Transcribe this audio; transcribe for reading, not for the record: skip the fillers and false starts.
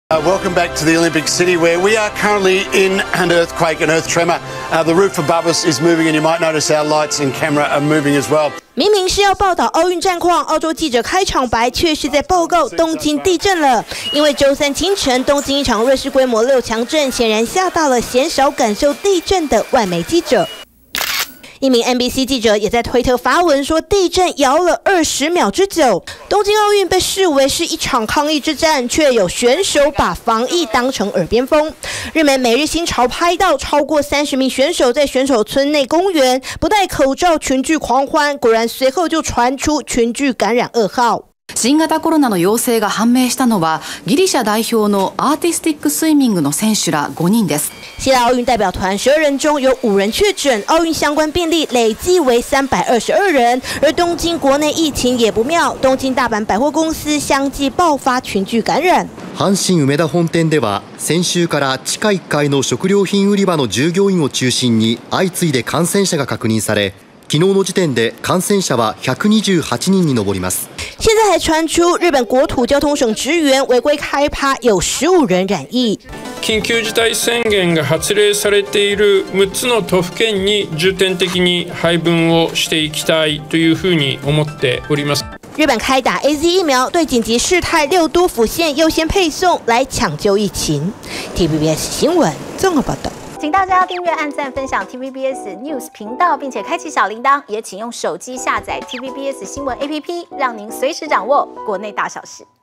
Welcome back to the Olympic City, where we are currently in an earthquake, an earth tremor. The roof above us is moving, and you might notice our lights and camera are moving as well. 明明是要报道奥运战况，澳洲记者开场白却是在报告东京地震了。因为周三清晨，东京一场瑞士规模6强震，显然吓到了鲜少感受地震的外媒记者。 一名 NBC 记者也在推特发文说，地震摇了20秒之久。东京奥运被视为是一场抗疫之战，却有选手把防疫当成耳边风。日媒《每日新潮》拍到超过30名选手在选手村内公园不戴口罩群聚狂欢，果然随后就传出群聚感染噩耗。 新型コロナの陽性が判明したのはギリシャ代表のアーティスティックスイミングの選手ら5人です。 希腊奥运代表团12人中有5人确诊，奥运相关病例累计为322人。而东京国内疫情也不妙，东京大阪百货公司相继爆发群聚感染。 阪神梅田本店では先週から地下1階の食料品売り場の従業員を中心に相次いで感染者が確認され、昨日の時点で感染者は128人に上ります。 现在还传出日本国土交通省职员违规开趴，有15人染疫。 緊急事態宣言が発令されている6つの都府県に重点的に配分をしていきたいというふうに思っております。 日本开打 AZ 疫苗，对紧急事态6都府县优先配送，来抢救疫情。TVBS 新闻综合报道。 请大家订阅、按赞、分享 TVBS News 频道，并且开启小铃铛。也请用手机下载 TVBS 新闻 APP，让您随时掌握国内大小事。